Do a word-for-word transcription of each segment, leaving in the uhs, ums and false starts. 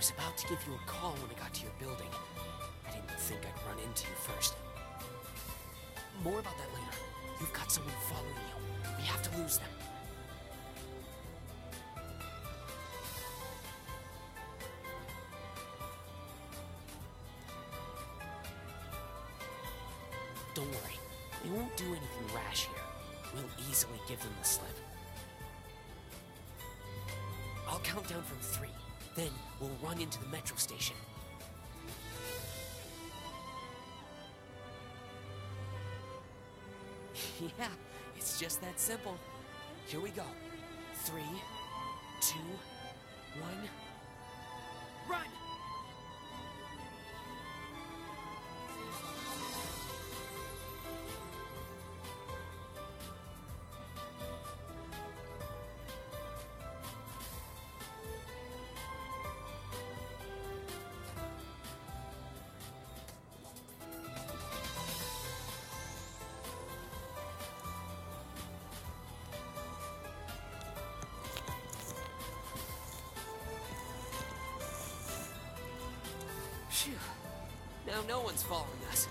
was about to give you a call when I got to your building. I didn't think I'd run into you first. More about that later. You've got someone following you. We have to lose them. Don't worry. They won't do anything rash here. We'll easily give them the slip. I'll count down from three. Then we'll run into the metro station. Yeah, it's just that simple. Here we go. Three, two, one, run! Phew. Now no one's following us.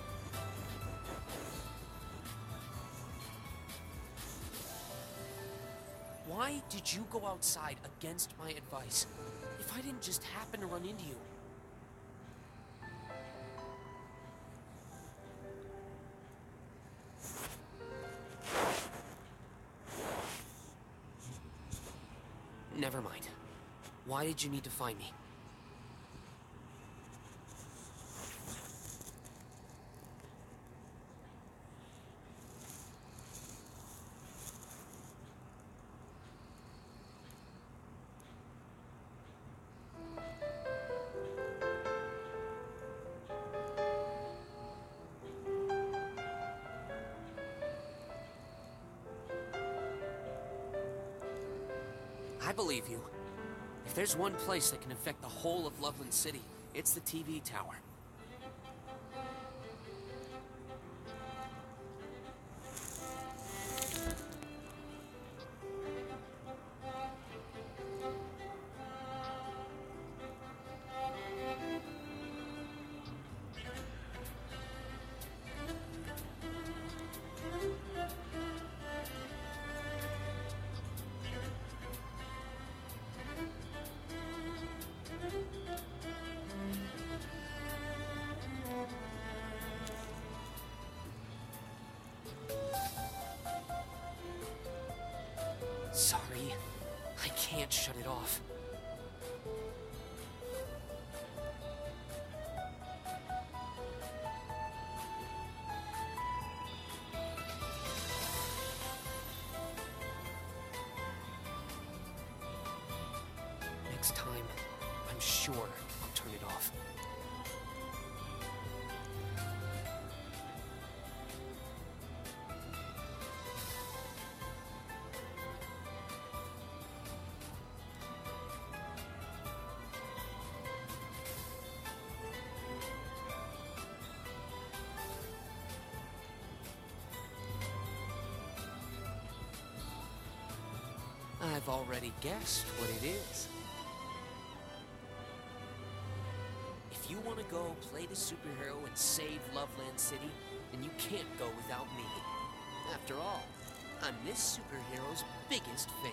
Why did you go outside against my advice? If I didn't just happen to run into you. Never mind. Why did you need to find me? I believe you. If there's one place that can affect the whole of Loveland City, it's the T V tower. Sorry, I can't shut it off. Next time, I'm sure I'll turn it off. I've already guessed what it is. If you want to go play the superhero and save Loveland City, then you can't go without me. After all, I'm this superhero's biggest fan.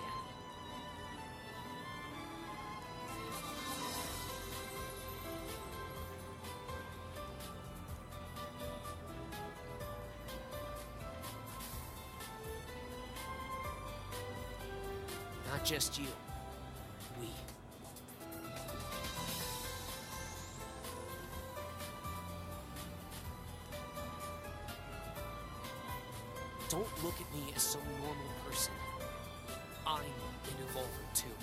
Not just you. We. Don't look at me as some normal person. I'm an evolver too.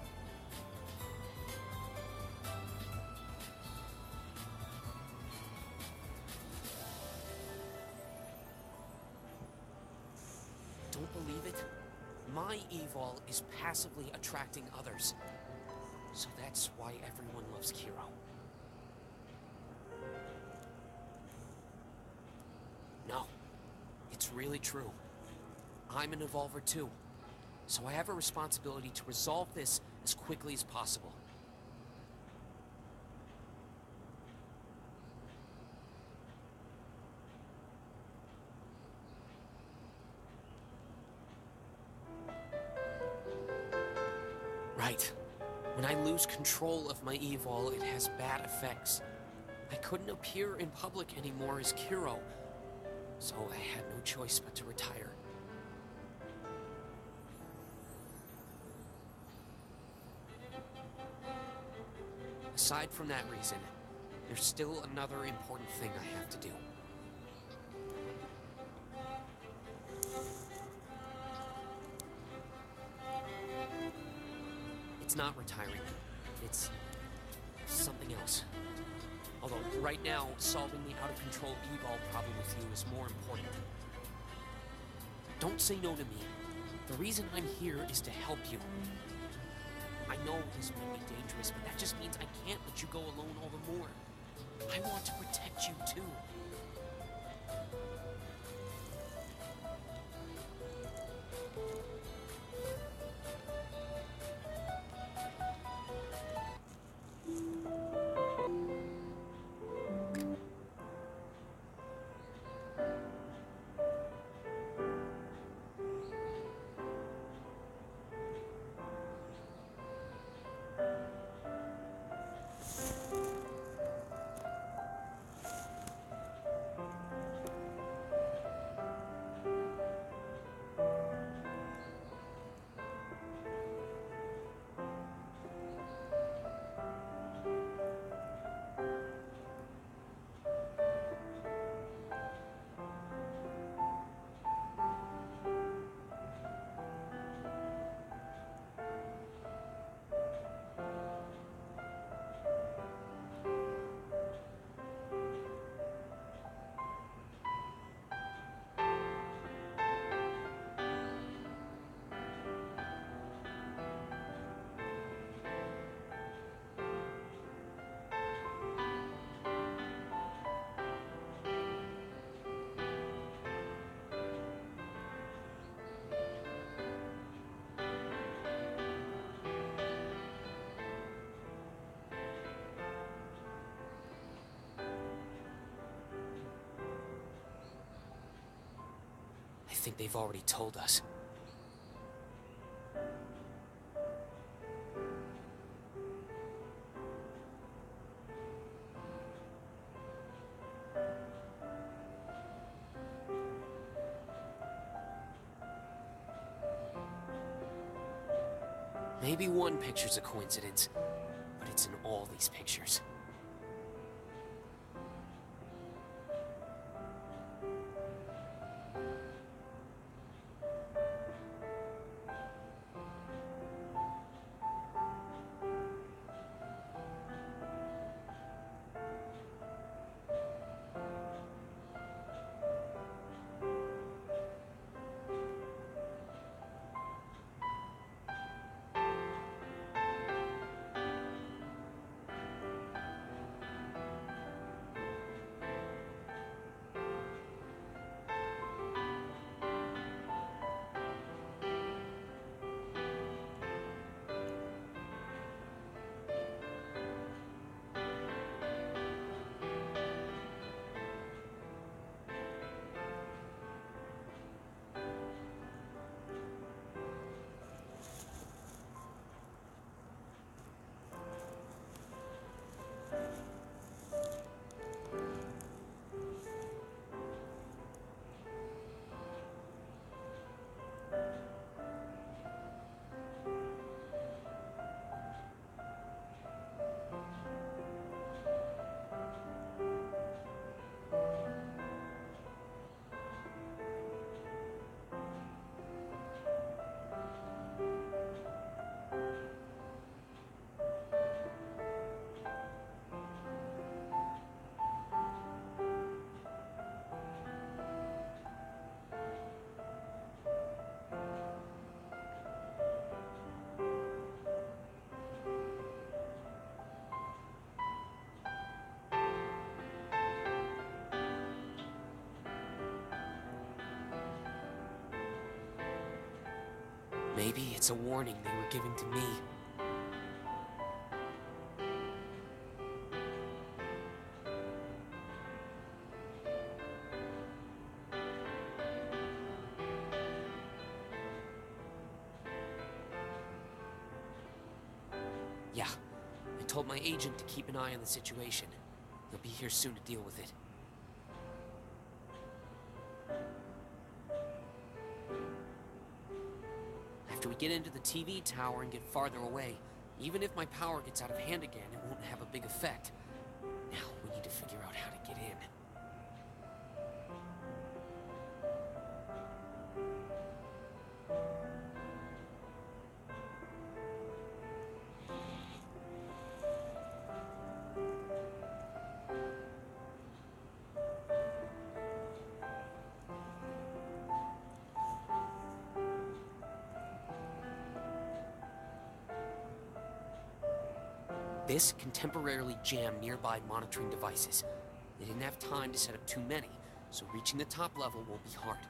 Don't believe it? My evol is passively attracting others. So that's why everyone loves Kiro. No, it's really true. I'm an evolver too. So I have a responsibility to resolve this as quickly as possible. right. When I lose control of my evil, it has bad effects. I couldn't appear in public anymore as Kiro, so I had no choice but to retire. Aside from that reason, there's still another important thing I have to do. It's not retiring. It's something else. Although, right now, solving the out-of-control e-ball problem with you is more important. Don't say no to me. The reason I'm here is to help you. I know this may be dangerous, but that just means I can't let you go alone all the more. I want to protect you, too. I think they've already told us. Maybe one picture's a coincidence, but it's in all these pictures. Maybe it's a warning they were giving to me. told my agent to keep an eye on the situation. He'll be here soon to deal with it. After we get into the T V tower and get farther away, even if my power gets out of hand again, it won't have a big effect. Now, we need to figure out how to get in. This can temporarily jam nearby monitoring devices. They didn't have time to set up too many, so reaching the top level won't be hard.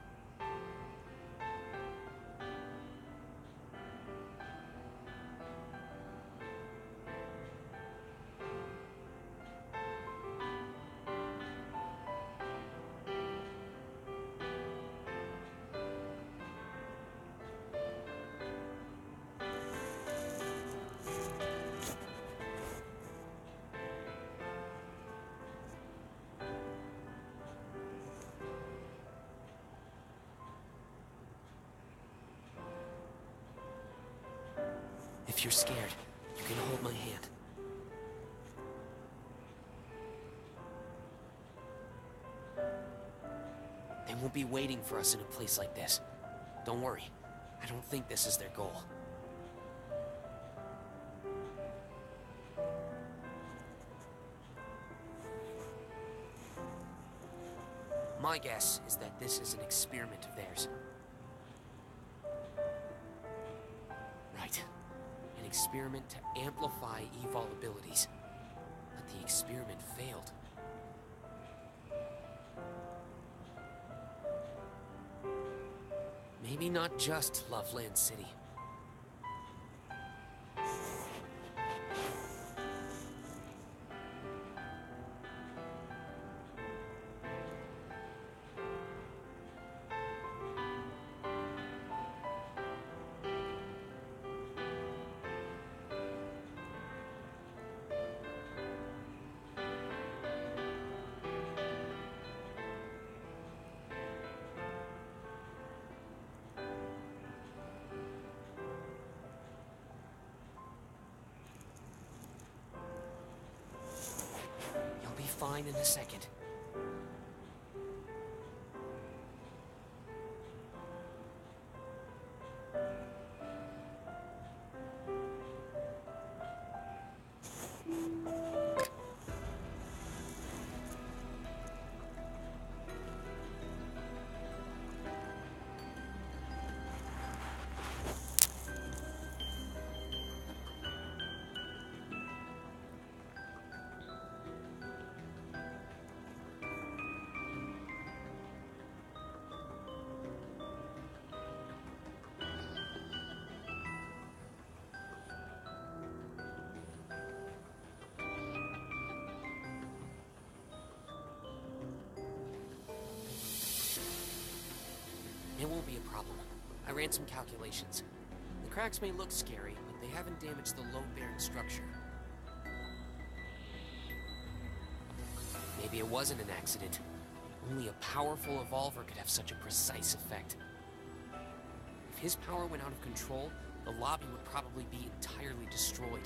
If you're scared, you can hold my hand. They won't be waiting for us in a place like this. Don't worry, I don't think this is their goal. My guess is that this is an experiment of theirs. Right. An experiment to amplify evol abilities. But the experiment failed. Maybe not just Loveland City. Fine in a second. It won't be a problem. I ran some calculations. The cracks may look scary, but they haven't damaged the load-bearing structure. Maybe it wasn't an accident. Only a powerful evolver could have such a precise effect. If his power went out of control, the lobby would probably be entirely destroyed.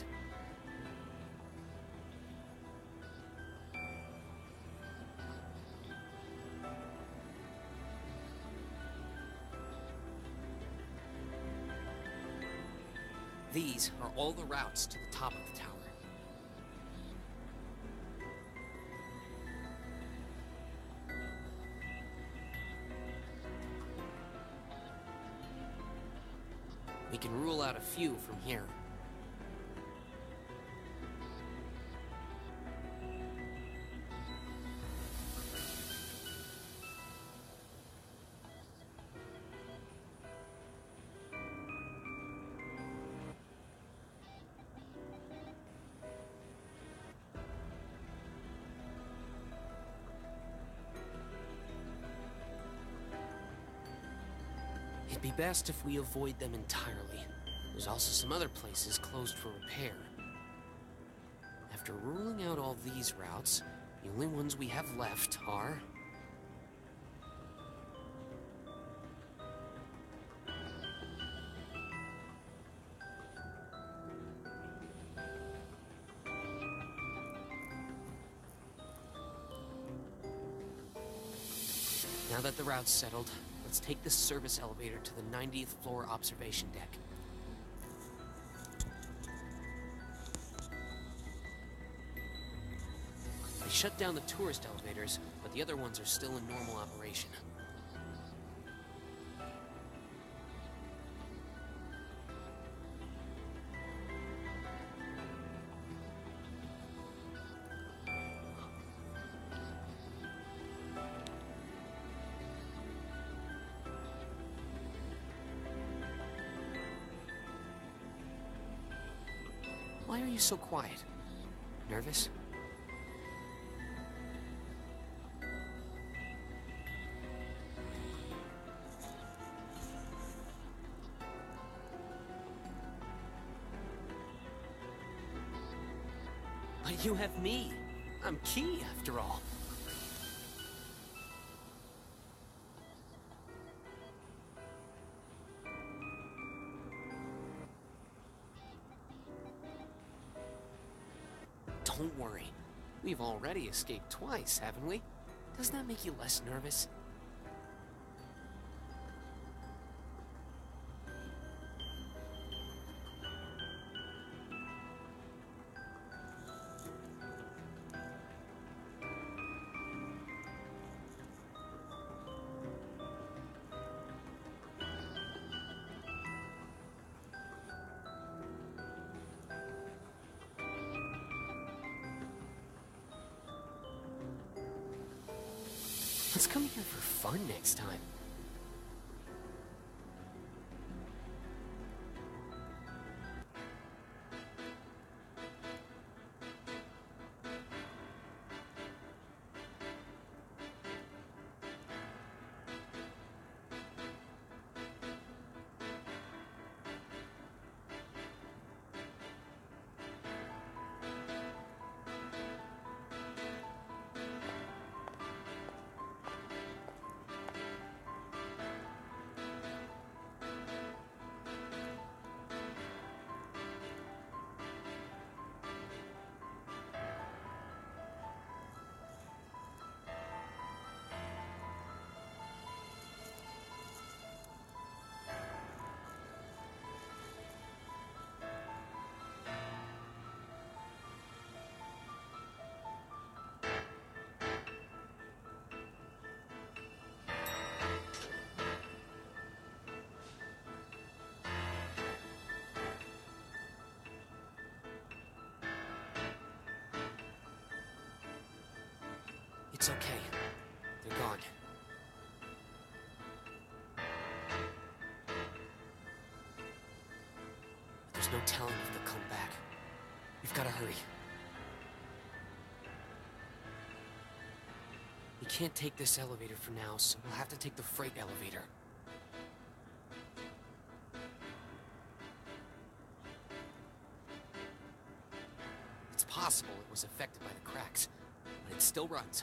These are all the routes to the top of the tower. We can rule out a few from here. It'd be best if we avoid them entirely. There's also some other places closed for repair. After ruling out all these routes, the only ones we have left are... Now that the route's settled, let's take this service elevator to the ninetieth floor observation deck. They shut down the tourist elevators, but the other ones are still in normal operation. Why are you so quiet? Nervous? But you have me. I'm key, after all. Don't worry. We've already escaped twice, haven't we? Doesn't that make you less nervous? Let's come here for fun next time. It's okay. They're gone. There's no telling if they'll come back. We've got to hurry. We can't take this elevator for now, so we'll have to take the freight elevator. It's possible it was affected by the cracks, but it still runs.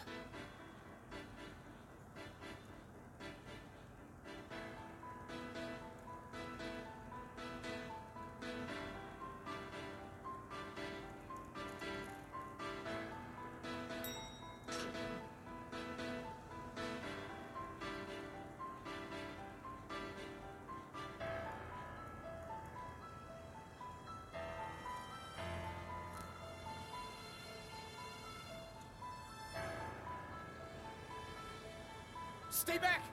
Stay back!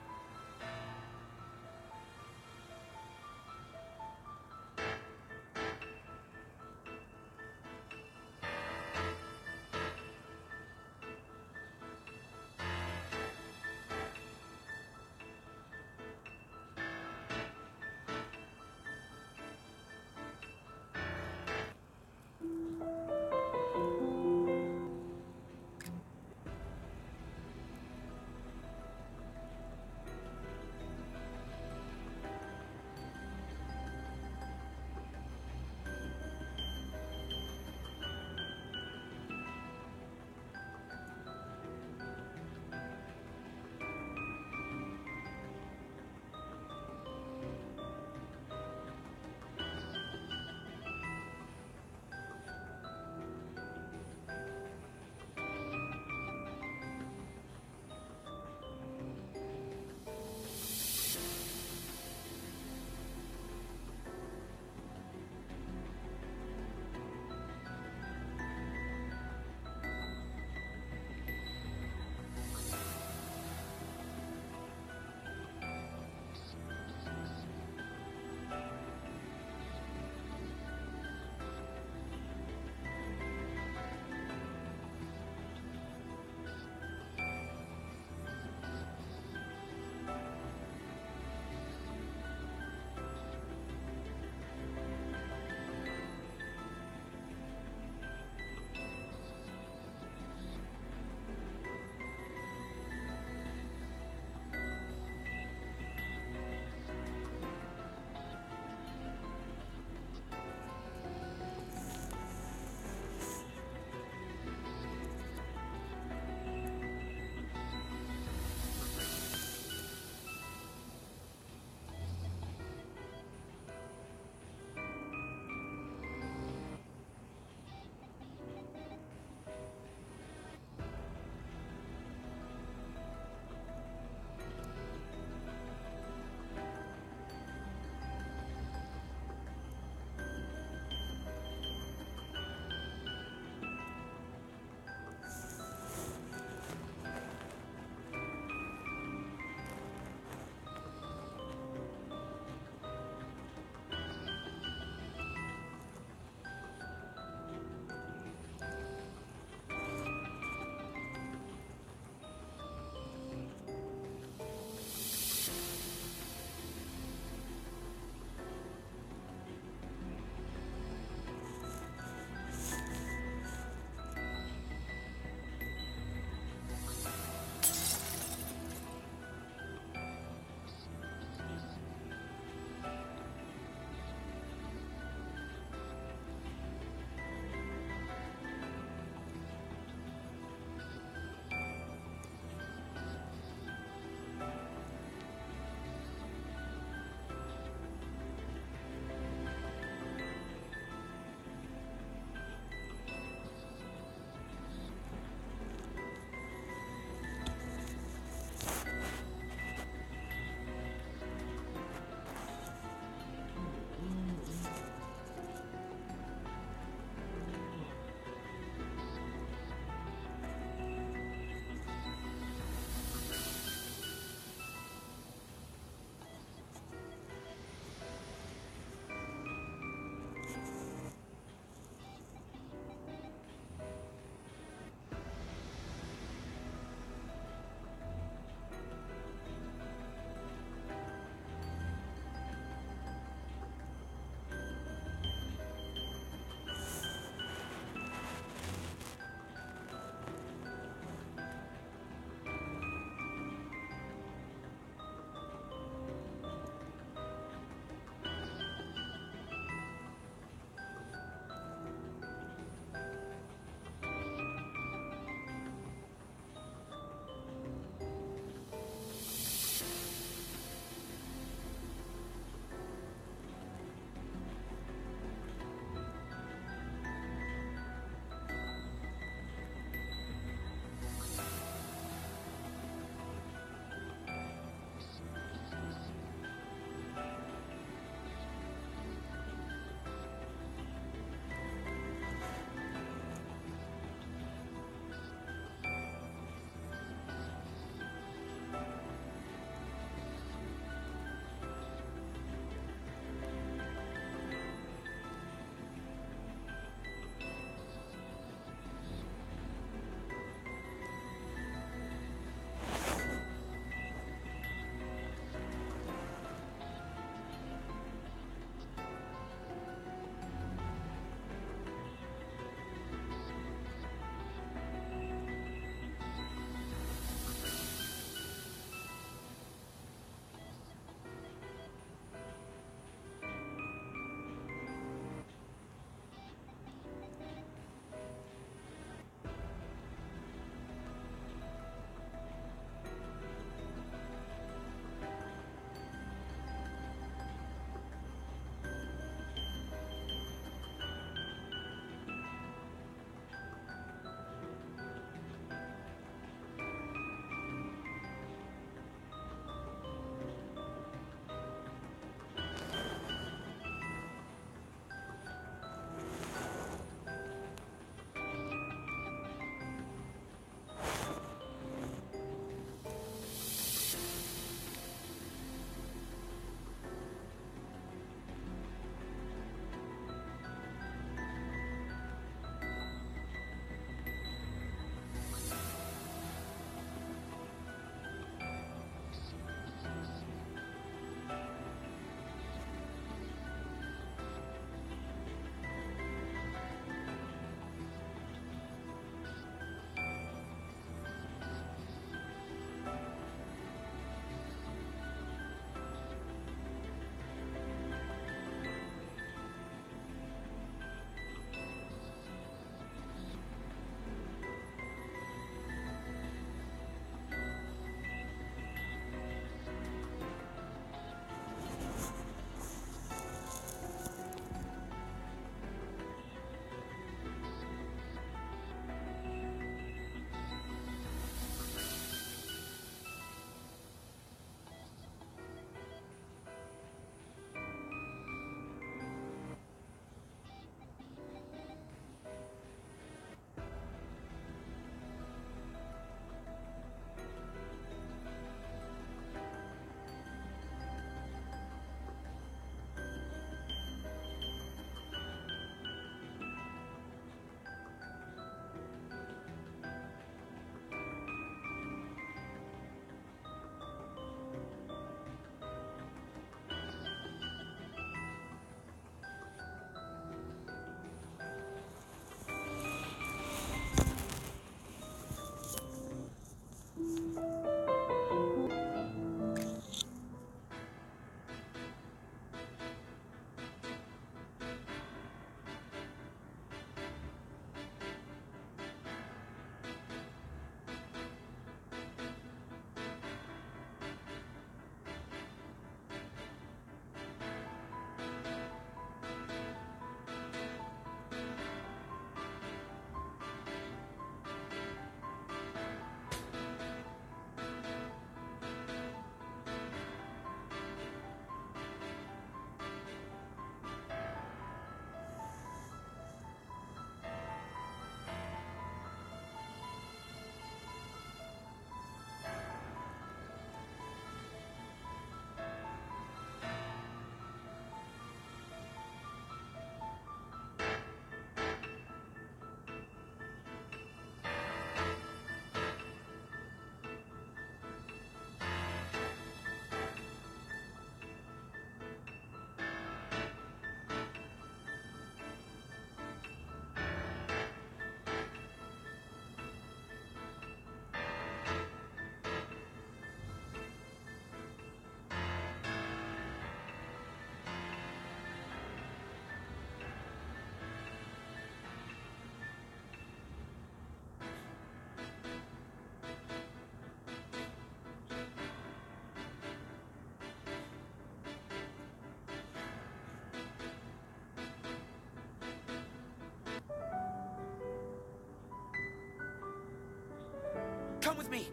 with me!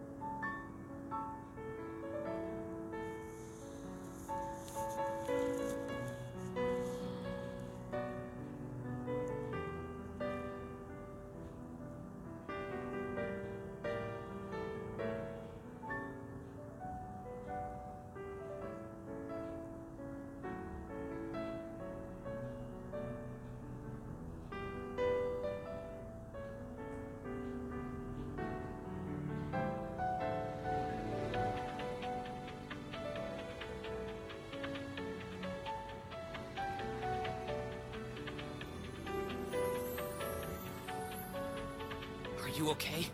Are you okay?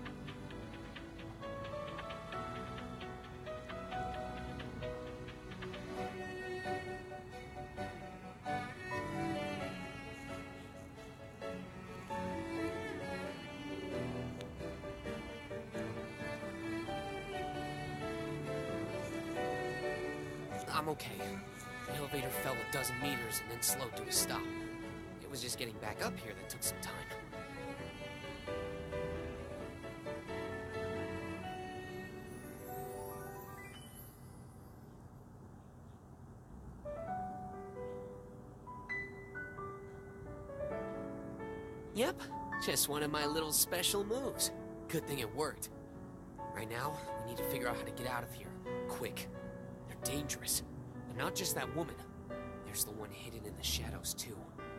I'm okay. The elevator fell a dozen meters and then slowed to a stop. It was just getting back up here that took some time. Yep, just one of my little special moves. Good thing it worked. Right now, we need to figure out how to get out of here. Quick. They're dangerous. And not just that woman. There's the one hidden in the shadows, too.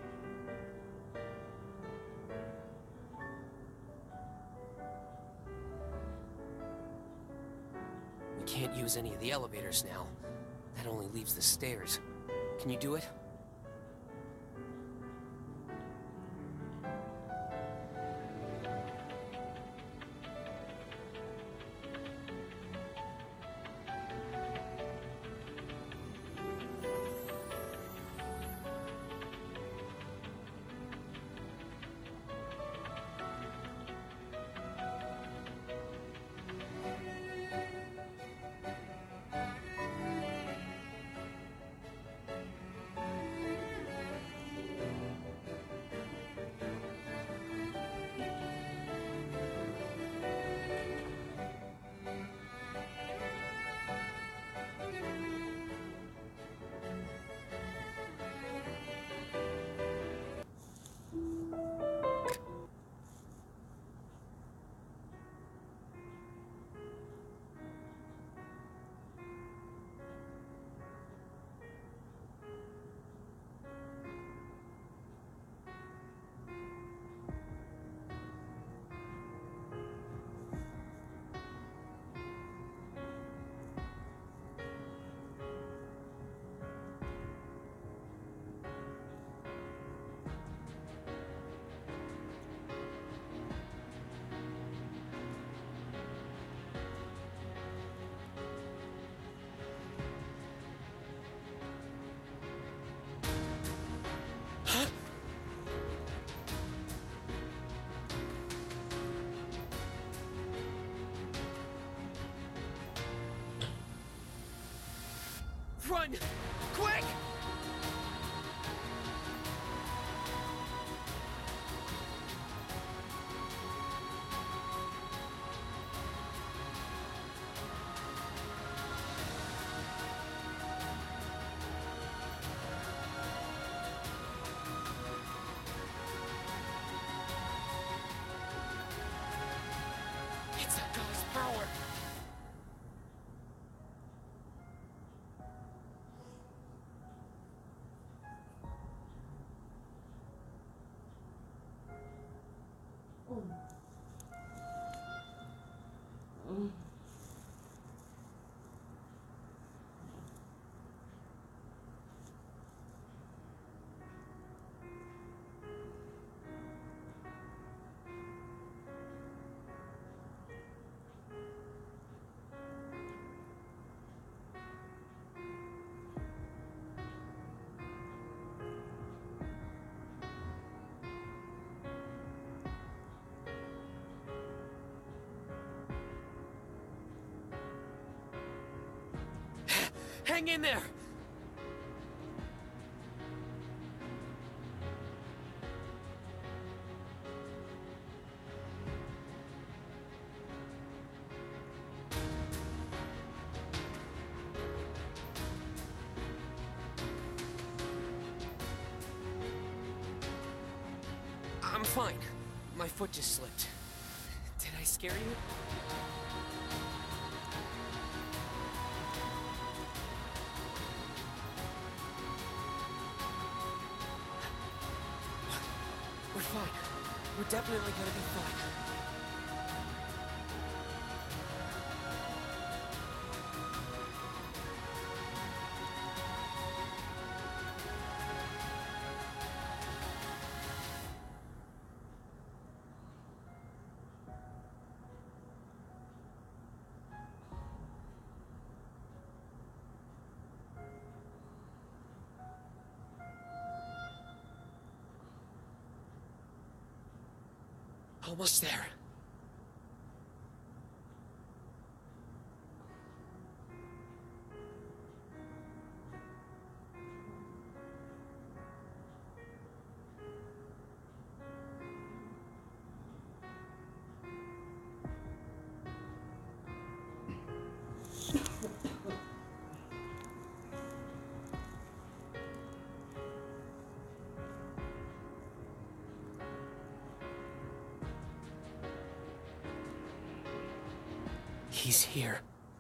We can't use any of the elevators now. That only leaves the stairs. Can you do it? Run! Quick! It's a God's power! Hang in there! fine. My foot just slipped. Did I scare you? We're fine. We're definitely gonna be fine. Almost there. He's here.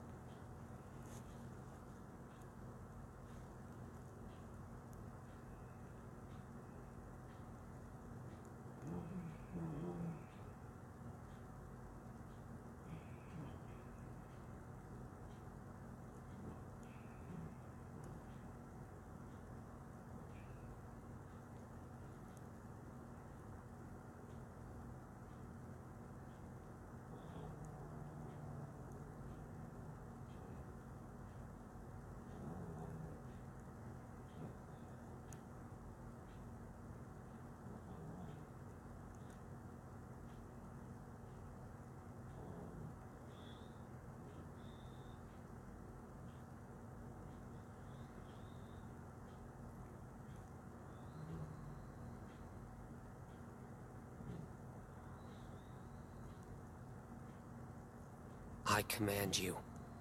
I command you.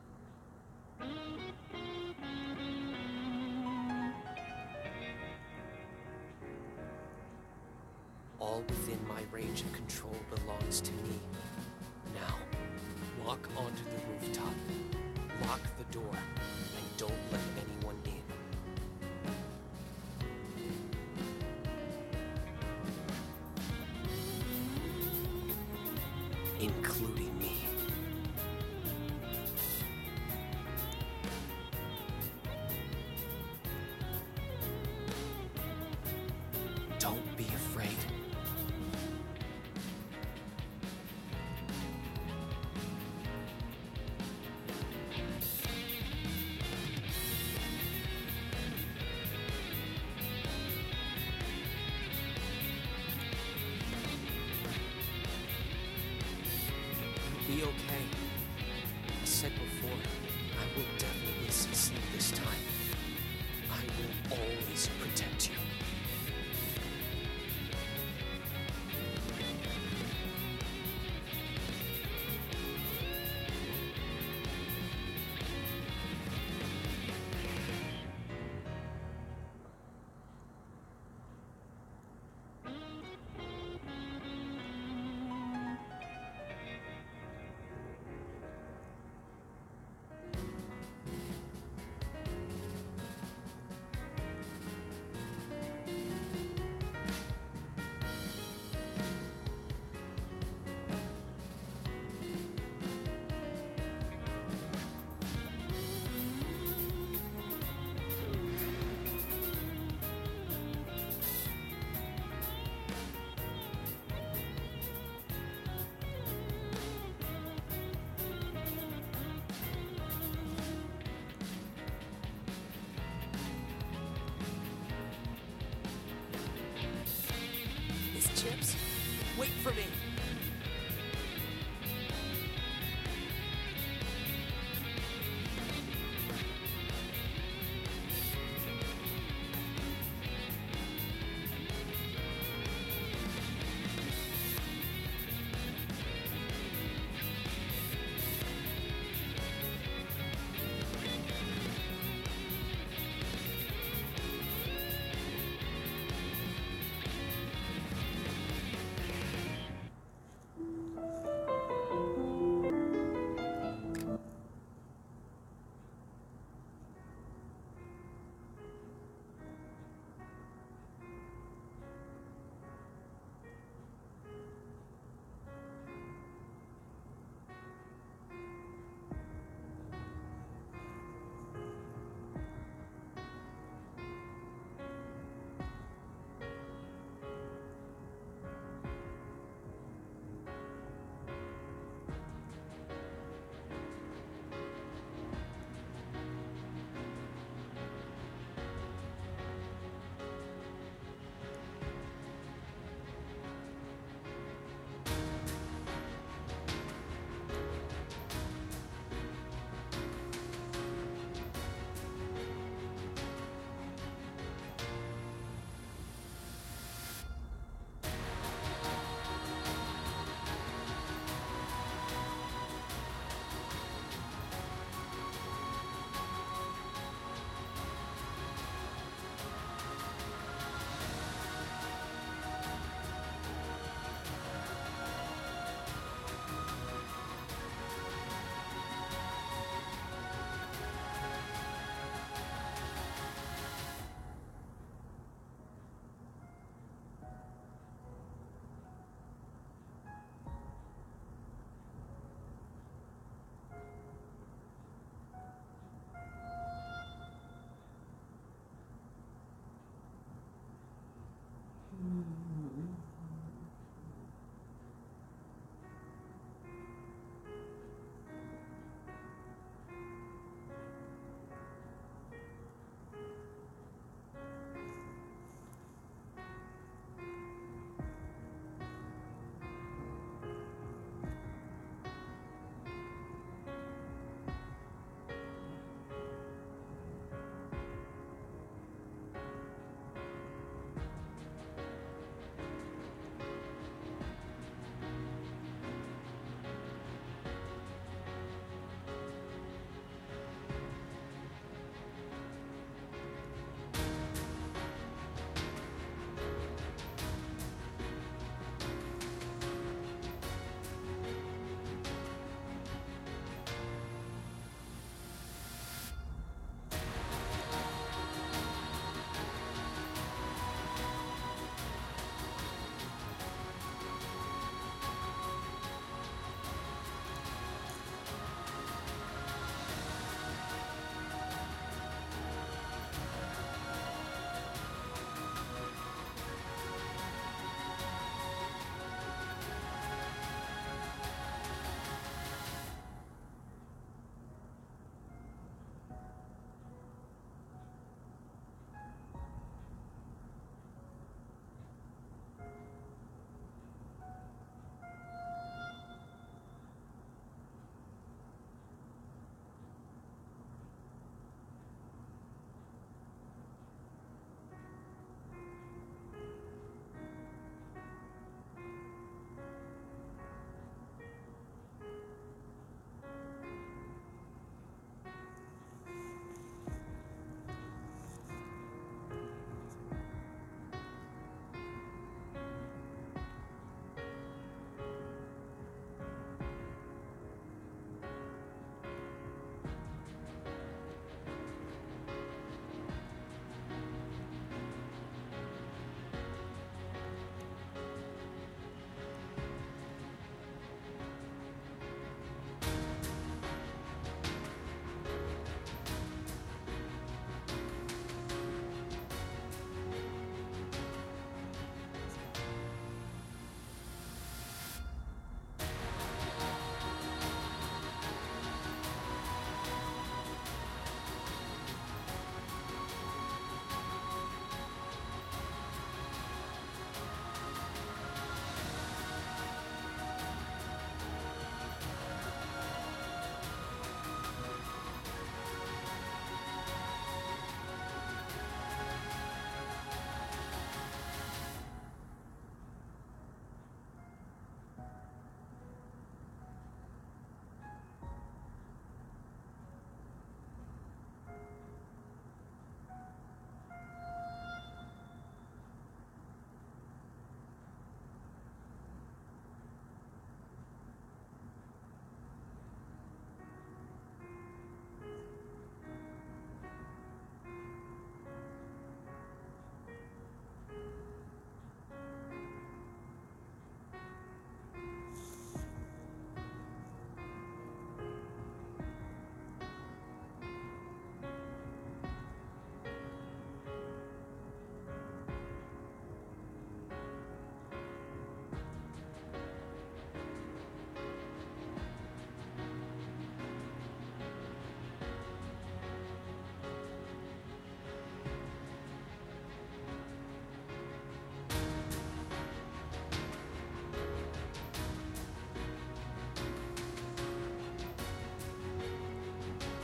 All within my range of control belongs to me. Now, walk onto the rooftop, lock the door, and don't let anyone in. Including me. Don't be afraid. It'll be okay. I said before, I will definitely succeed this time. I will always protect you. Chips, wait for me.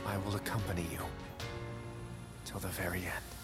I will accompany you till the very end.